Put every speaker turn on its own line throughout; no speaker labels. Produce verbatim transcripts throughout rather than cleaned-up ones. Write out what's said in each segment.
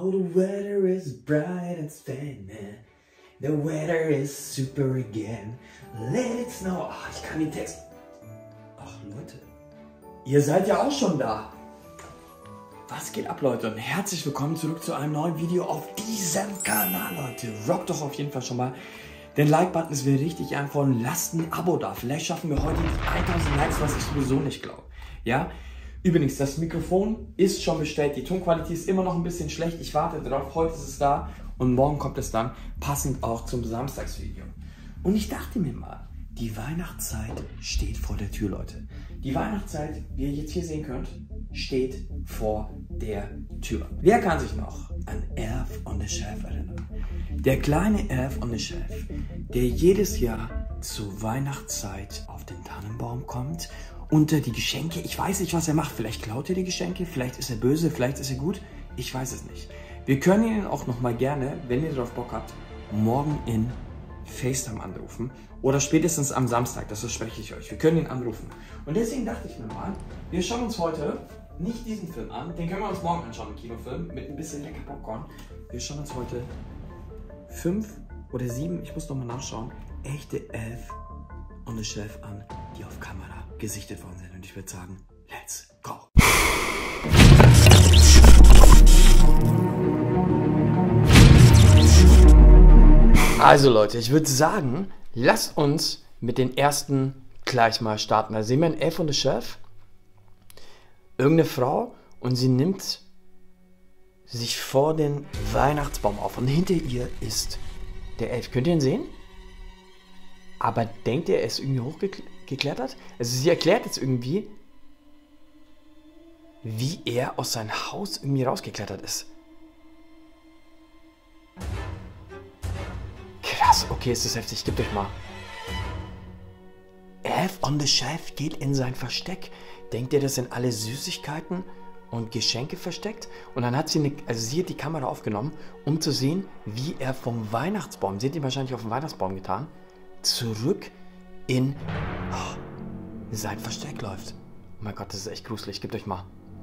Oh, the weather is bright and sunny. The weather is super again. Let it snow. Ach, ich kann den Text. Ach, Leute. Ihr seid ja auch schon da. Was geht ab, Leute? Und herzlich willkommen zurück zu einem neuen Video auf diesem Kanal, Leute. Rockt doch auf jeden Fall schon mal den Like-Button. Es wäre richtig einfach und lasst ein Abo da. Vielleicht schaffen wir heute die tausend Likes, was ich sowieso nicht glaube. Ja? Übrigens, das Mikrofon ist schon bestellt. Die Tonqualität ist immer noch ein bisschen schlecht. Ich warte drauf. Heute ist es da und morgen kommt es dann, passend auch zum Samstagsvideo. Und ich dachte mir mal, die Weihnachtszeit steht vor der Tür, Leute. Die Weihnachtszeit, wie ihr jetzt hier sehen könnt, steht vor der Tür. Wer kann sich noch an Elf on the Shelf erinnern? Der kleine Elf on the Shelf, der jedes Jahr zur Weihnachtszeit auf den Tannenbaum kommt, unter die Geschenke, ich weiß nicht, was er macht, vielleicht klaut er die Geschenke, vielleicht ist er böse, vielleicht ist er gut, ich weiß es nicht. Wir können ihn auch noch mal gerne, wenn ihr darauf Bock habt, morgen in FaceTime anrufen oder spätestens am Samstag, das verspreche ich euch. Wir können ihn anrufen. Und deswegen dachte ich mir mal, wir schauen uns heute nicht diesen Film an, den können wir uns morgen anschauen, im Kinofilm, mit ein bisschen lecker Popcorn. Wir schauen uns heute fünf oder sieben, ich muss noch mal nachschauen, echte Elf on the Shelf an, die auf Kamera gesichtet worden sind. Und ich würde sagen, let's go! Also Leute, ich würde sagen, lasst uns mit den ersten gleich mal starten. Da sehen wir einen Elf on the Shelf, irgendeine Frau, und sie nimmt sich vor den Weihnachtsbaum auf. Und hinter ihr ist der Elf. Könnt ihr ihn sehen? Aber denkt ihr, er ist irgendwie hochgeklettert? Also sie erklärt jetzt irgendwie, wie er aus seinem Haus irgendwie rausgeklettert ist. Krass, okay, ist das heftig. Gebt euch mal. Elf on the Shelf geht in sein Versteck. Denkt ihr, das sind alle Süßigkeiten und Geschenke versteckt? Und dann hat sie, eine, also sie hat die Kamera aufgenommen, um zu sehen, wie er vom Weihnachtsbaum, sie hat ihn wahrscheinlich auf den Weihnachtsbaum getan, zurück in oh, sein Versteck läuft. Oh mein Gott, das ist echt gruselig. Gebt euch mal.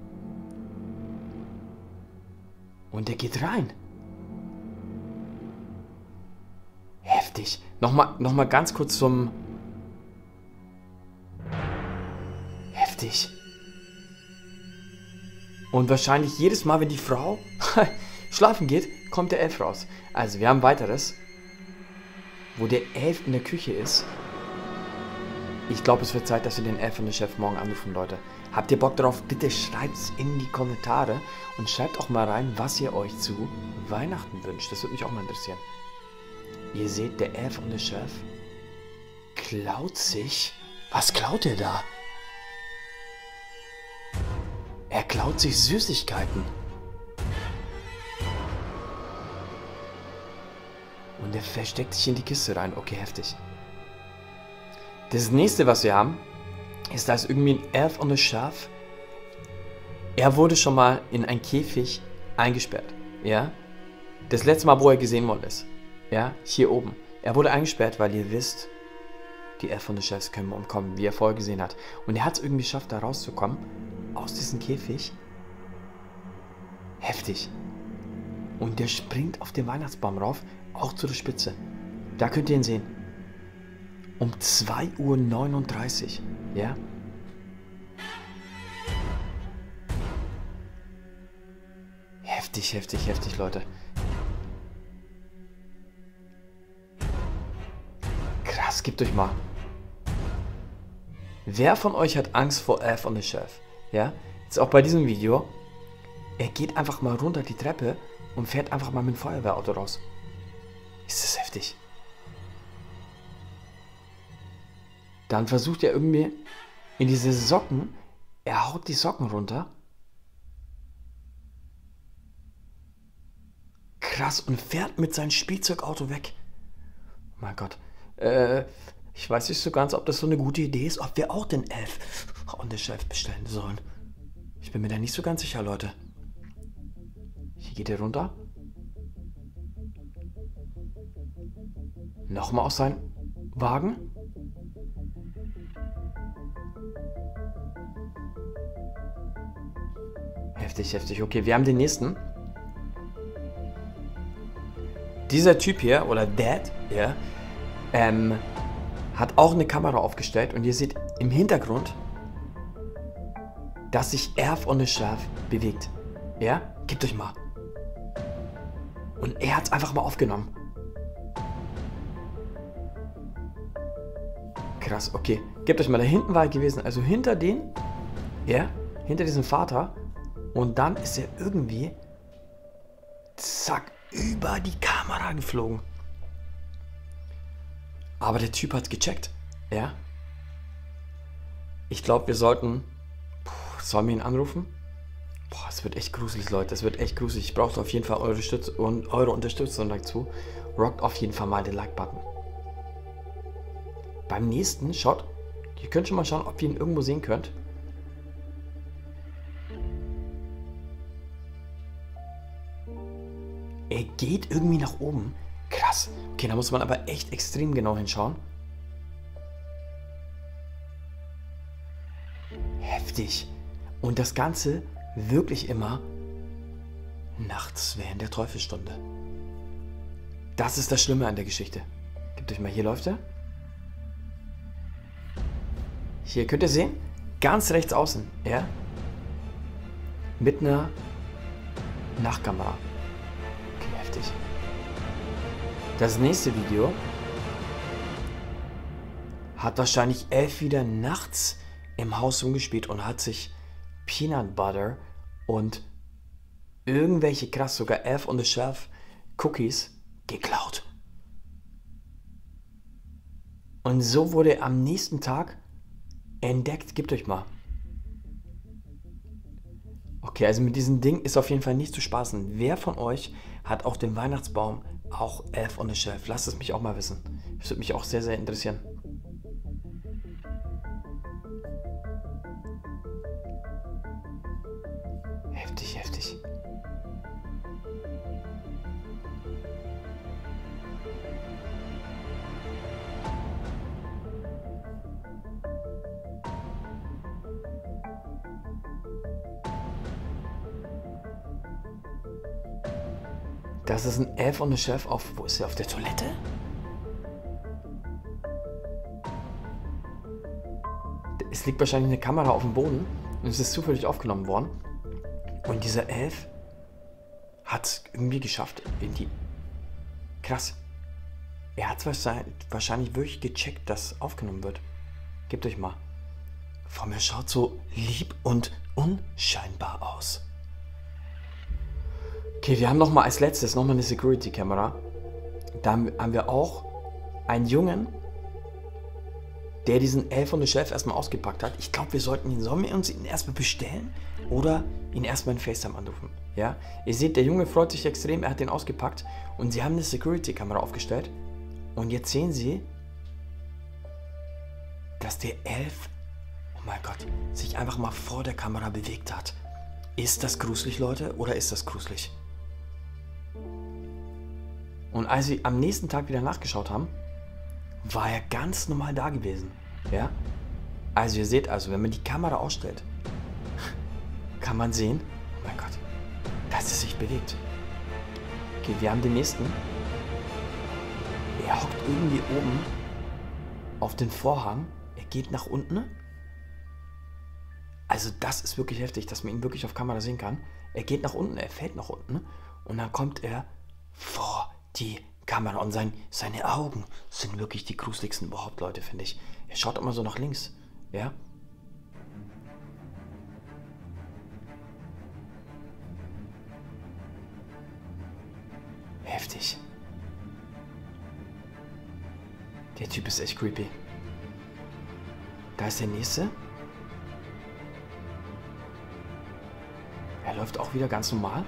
Und er geht rein. Heftig. Nochmal noch mal ganz kurz zum... Heftig. Und wahrscheinlich jedes Mal, wenn die Frau schlafen geht, kommt der Elf raus. Also wir haben weiteres, wo der Elf in der Küche ist. Ich glaube, es wird Zeit, dass wir den Elf on the Shelf morgen anrufen, Leute. Habt ihr Bock drauf? Bitte schreibt es in die Kommentare und schreibt auch mal rein, was ihr euch zu Weihnachten wünscht. Das würde mich auch mal interessieren. Ihr seht, der Elf on the Shelf klaut sich... Was klaut er da? Er klaut sich Süßigkeiten. Und er versteckt sich in die Kiste rein. Okay, heftig. Das nächste, was wir haben, ist, da ist irgendwie ein Elf on the Shelf. Er wurde schon mal in einen Käfig eingesperrt. Ja? Das letzte Mal, wo er gesehen worden ist. Ja? Hier oben. Er wurde eingesperrt, weil ihr wisst, die Elf on the Shelves können umkommen, wie er vorher gesehen hat. Und er hat es irgendwie geschafft, da rauszukommen. Aus diesem Käfig. Heftig. Und der springt auf den Weihnachtsbaum rauf, auch zu der Spitze. Da könnt ihr ihn sehen. Um zwei Uhr neununddreißig. Ja? Heftig, heftig, heftig, Leute. Krass, gebt euch mal. Wer von euch hat Angst vor Elf on the Shelf? Ja, jetzt auch bei diesem Video, er geht einfach mal runter die Treppe und fährt einfach mal mit dem Feuerwehrauto raus. Ist das heftig? Dann versucht er irgendwie in diese Socken, er haut die Socken runter. Krass, und fährt mit seinem Spielzeugauto weg. Oh mein Gott. Äh, ich weiß nicht so ganz, ob das so eine gute Idee ist, ob wir auch den Elf on the Shelf bestellen sollen. Ich bin mir da nicht so ganz sicher, Leute. Hier geht er runter. Nochmal aus seinem Wagen. Heftig, heftig. Okay, wir haben den nächsten. dieser Typ hier, oder Dad, ja, ähm, hat auch eine Kamera aufgestellt und ihr seht im Hintergrund, dass sich Earth on the Shelf bewegt. Ja? Gebt euch mal. Und er hat es einfach mal aufgenommen. Krass, okay. Gebt euch mal, da hinten war er gewesen. Also hinter den, ja, hinter diesem Vater. Und dann ist er irgendwie, zack, über die Kamera geflogen. Aber der Typ hat es gecheckt. Ja? Ich glaube, wir sollten... Puh, sollen wir ihn anrufen? Boah, es wird echt gruselig, Leute. Es wird echt gruselig. Ich brauche auf jeden Fall eure, Stütz und eure Unterstützung dazu. Rockt auf jeden Fall mal den Like-Button. Beim nächsten, schaut, ihr könnt schon mal schauen, ob ihr ihn irgendwo sehen könnt. Er geht irgendwie nach oben. Krass. Okay, da muss man aber echt extrem genau hinschauen. Heftig. Und das Ganze wirklich immer nachts während der Teufelsstunde. Das ist das Schlimme an der Geschichte. Gebt euch mal, hier läuft er. Hier könnt ihr sehen, ganz rechts außen, ja, mit einer Nachtkamera. Okay, heftig. Das nächste Video hat wahrscheinlich Elf wieder nachts im Haus rumgespielt und hat sich Peanut Butter und irgendwelche, krass, sogar Elf on the Shelf Cookies geklaut. Und so wurde er am nächsten Tag entdeckt. Gebt euch mal. Okay, also mit diesem Ding ist auf jeden Fall nicht zu spaßen. Wer von euch hat auf dem Weihnachtsbaum auch Elf on the Shelf? Lasst es mich auch mal wissen. Das würde mich auch sehr, sehr interessieren. Heftig, heftig. Das ist ein Elf on the Shelf auf... Wo ist er? Auf der Toilette? Es liegt wahrscheinlich eine Kamera auf dem Boden und es ist zufällig aufgenommen worden. Und dieser Elf hat es irgendwie geschafft in die... Krass. Er hat wahrscheinlich, wahrscheinlich wirklich gecheckt, dass aufgenommen wird. Gebt euch mal. Vor mir schaut so lieb und unscheinbar aus. Okay, wir haben noch mal als letztes noch mal eine Security-Kamera. Da haben wir auch einen Jungen, der diesen Elf on the Shelf erstmal ausgepackt hat. Ich glaube, wir sollten ihn, sollen wir uns ihn erstmal bestellen oder ihn erstmal in FaceTime anrufen? Ja, ihr seht, der Junge freut sich extrem, er hat den ausgepackt und sie haben eine Security-Kamera aufgestellt. Und jetzt sehen sie, dass der Elf, oh mein Gott, sich einfach mal vor der Kamera bewegt hat. Ist das gruselig, Leute, oder ist das gruselig? Und als sie am nächsten Tag wieder nachgeschaut haben, war er ganz normal da gewesen. Ja? Also ihr seht also, wenn man die Kamera ausstellt, kann man sehen, oh mein Gott, dass es sich bewegt. Okay, wir haben den nächsten. Er hockt irgendwie oben auf den Vorhang. Er geht nach unten. Also das ist wirklich heftig, dass man ihn wirklich auf Kamera sehen kann. Er geht nach unten, er fällt nach unten und dann kommt er vor die Kamera und sein, seine Augen sind wirklich die gruseligsten überhaupt, Leute, finde ich. Er schaut immer so nach links, ja. Heftig. Der Typ ist echt creepy. Da ist der nächste. Er läuft auch wieder ganz normal.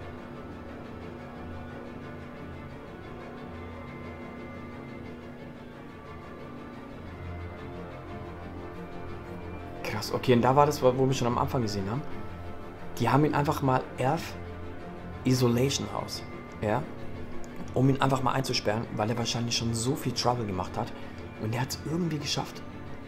Krass, okay, und da war das, wo wir schon am Anfang gesehen haben. Die haben ihn einfach mal Earth Isolation House, ja, um ihn einfach mal einzusperren, weil er wahrscheinlich schon so viel Trouble gemacht hat. Und er hat es irgendwie geschafft,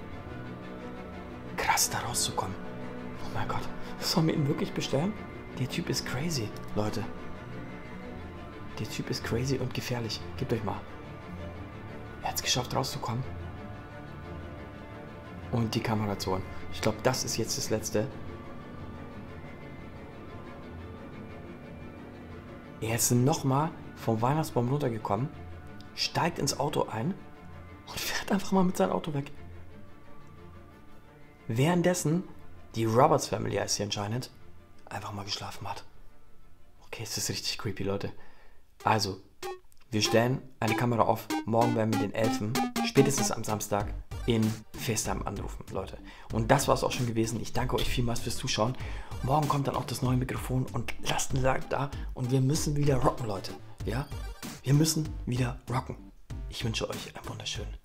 krass da rauszukommen. Oh mein Gott, sollen wir ihn wirklich bestellen? Der Typ ist crazy, Leute. Der Typ ist crazy und gefährlich. Gebt euch mal. Er hat es geschafft, rauszukommen. Und die Kamera zu holen. Ich glaube, das ist jetzt das Letzte. Er ist nochmal vom Weihnachtsbaum runtergekommen, steigt ins Auto ein und fährt einfach mal mit seinem Auto weg. Währenddessen die Roberts Family heißt hier anscheinend, einfach mal geschlafen hat. Okay, es ist richtig creepy, Leute. Also, wir stellen eine Kamera auf. Morgen werden wir den Elfen spätestens am Samstag in FaceTime anrufen, Leute. Und das war es auch schon gewesen. Ich danke euch vielmals fürs Zuschauen. Morgen kommt dann auch das neue Mikrofon und lasst ein Like da. Und wir müssen wieder rocken, Leute. Ja? Wir müssen wieder rocken. Ich wünsche euch einen wunderschönen